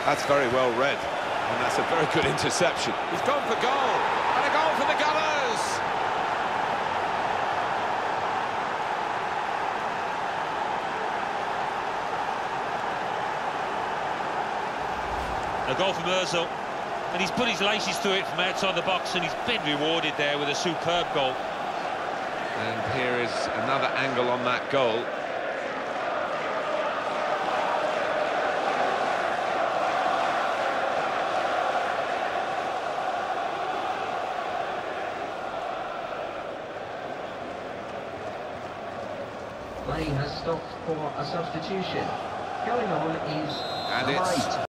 That's very well read, and that's a very good interception. He's gone for goal, and a goal for the Gunners! A goal from Ozil, and he's put his laces to it from outside the box, and he's been rewarded there with a superb goal. And here is another angle on that goal. Play has stopped for a substitution. Going on is And it's